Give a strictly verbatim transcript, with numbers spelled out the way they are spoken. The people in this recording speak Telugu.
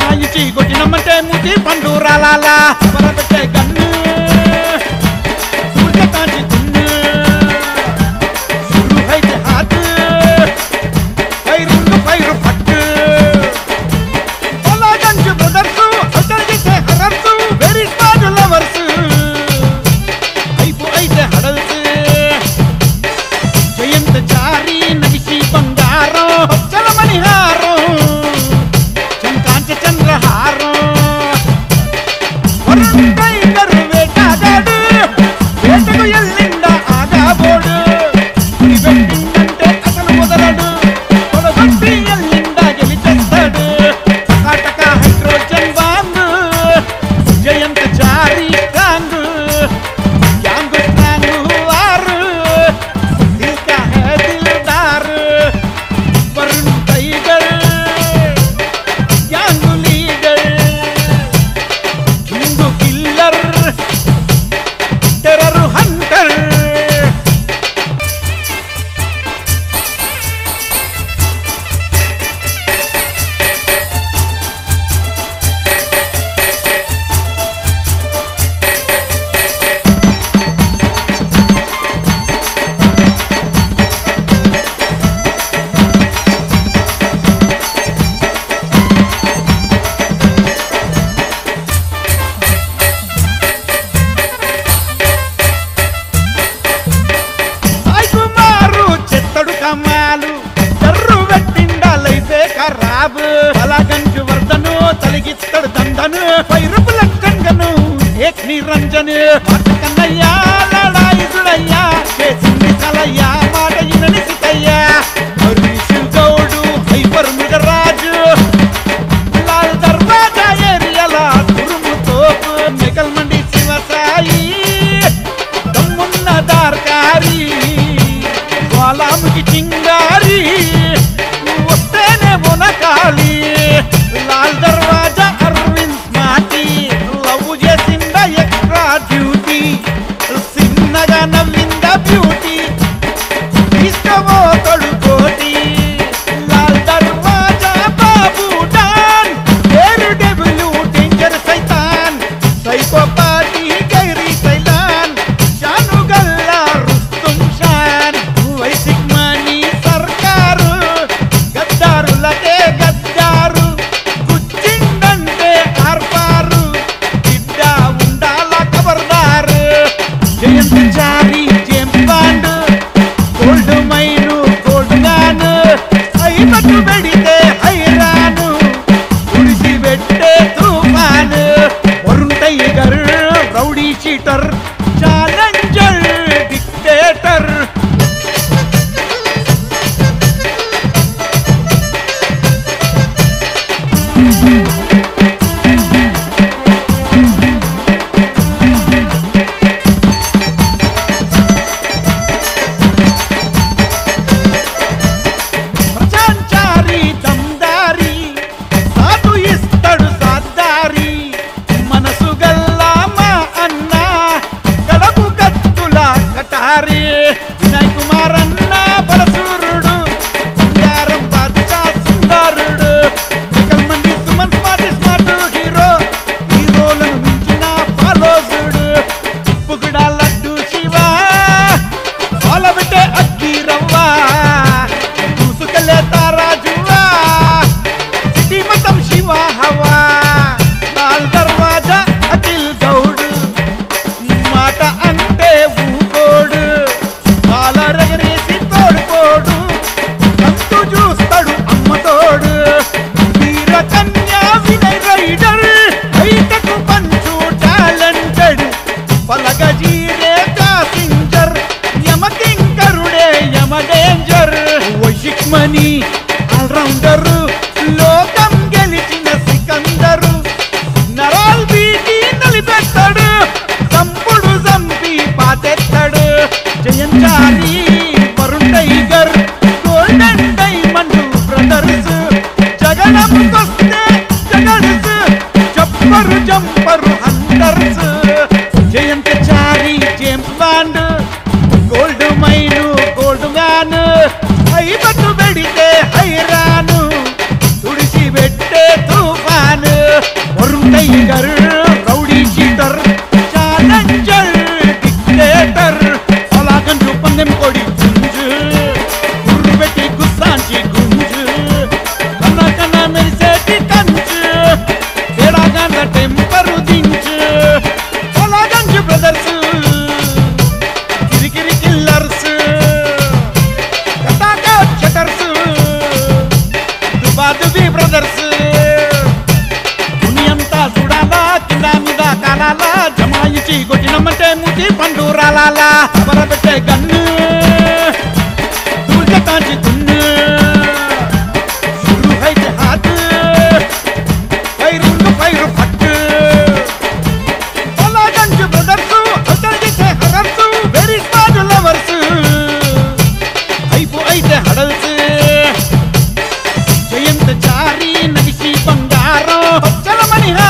అమాయిచి కొట్టినమ్మంటే మూతి పండు రాలాలా పరపెట్టే గన్ను సూర్య కాంచి తున్ను శురు అయితే హాత్ పైరుండు పైరు పట్టు పొలాగంజ్ బ్రదర్సు అతడితే హరర్సు వెరీ స్మార్ట్ లవర్స్ అయిపో అయితే హడల్స్ జయంత చారి నగిసి బంగారం చలమణి హారం చంకాంచ చంద్రహారం వరుణ్ టైగర్ వేటాడాడు వేటకు ఎల్లిండ ఆగాబోడు పెట్టిందంటే అసలు వదలడు కొడగొట్టి ఎల్లిండ గెలిచేస్తాడు కటక హైడ్రోజన్ బాంబు జయంత చారి కాంగు యాంగు యాంగు వారు దిల్ కా హై దిల్దార్ వరుణ్ టైగర్ యాంగు leader king killer terror hunter Sai Kumar చెత్తడు కమ్మాలు జర్రు పెట్టిండా లైఫే ఖరాబ్ బలాగంజు వర్ధను తలిగిత్తడు దండను పైరుపుల కంగను ఏక్ నిరంజన్ కన్నయ్యా లడాయి దుడయ్యా చేసింది కలయ్యా మాట ఇనని సితయ్యా హరీష్ గౌడు హైపర్ మిగరాజు లాల్ దర్వాజా ఏరియాల తురుము తోపు మెకల్ మండి శివసాయి దమ్మున్న దార్కారి వాలాముకి చింగారి వస్తేనే మునకాలి లాల్ దర్వాజా అరవింద్ స్మార్టీ లవ్ చేసింద ఎక్స్ట్రా డ్యూటీ సిన్నగా నవ్వింద బ్యూటీ తీసుకోబోతడు కోటి లాల్ దర్వాజా బాబు డాన్ పేరు డెబ్ల్యూ డేంజర్ సైతాన్ సైకోపాతి గైరీ సైలాన్ షాను గల్లా రుస్తుం షాన్ వైసిక్ మనీ సర్కారు గద్దారులకే గద్దారు గుచ్చిందంటే ఆర్పారు బిడ్డా ఉండాల ఖబర్దారు Jayantha Chari James Bond gold mine gold గాన్ ఐబట్టు పెడితే హైరాను ఉడిసి పెట్టే తుఫాను Varun tiger rowdy cheater challenger dictator ప్రజాంచారి దమ్దారి సాధు ఇస్తడు సాద్దారి మనసు గల్లా మా అన్న గాండ్ల టెంపరు దించు పొలాగంజ్ బ్రదర్స్ కిరికిరి కిల్లర్స్ కటాకా షటర్స్ దుబాదుబి బ్రదర్స్ దునియంతా చూడాలా కింద మీద కాలాలా జమాయించి కొట్టినమంటే ముతి పండు రాలాలా పెట్టే గన్ను దూల్చే కాంచి దున్ను शुरू है जहाद फैरुंग फैरु फट పొలాగంజ్ బ్రదర్స్ అతర్ చేసే హరర్స్ వెరీ స్మార్ట్ లవర్స్ అయిపో అయితే హడల్స్ జయంత చారి నగిసి బంగారం చలమని